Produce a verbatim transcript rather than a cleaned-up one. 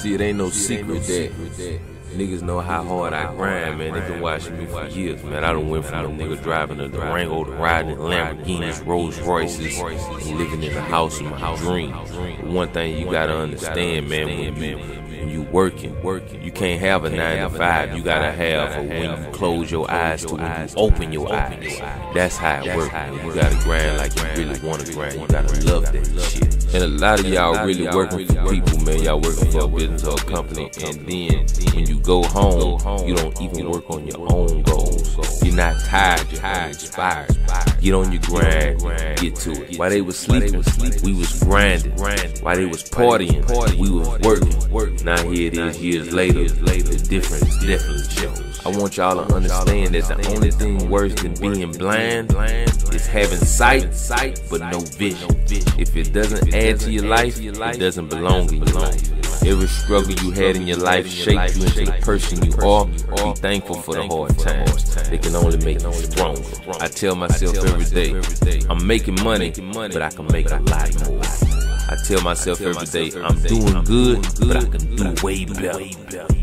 See, it ain't no secret that niggas know how hard I grind, man. They been watching me for years, man. I done went from a nigga driving a Durango to riding in Lamborghinis, Rolls Royces, and living in the house of my dreams. But one thing you gotta understand, man, when you, when you working, you can't have a nine to five. You gotta have a when you close your eyes to when you open your eyes. That's how it works, man. You gotta grind like you really wanna grind. You gotta love that shit. And a lot of y'all really working for people, man. Y'all working for a business or a company, and then when you go home, you don't even work on your own goals. You're not tired, you're inspired. Get on your grind, get to it. While they was sleeping, we was grinding. While they was partying, we was working. Now here it is years later, the difference definitely shows. I want y'all to understand that the only thing worse than being blind is having sight, but no vision. If it doesn't add to your life, it doesn't belong in your life. Every struggle you had in your life shaped you into the person you are. Be thankful for the hard times. They can only make you stronger. I tell myself every day, I'm making money, but I can make a lot more. I tell myself every day, I'm doing good, but I can do way better.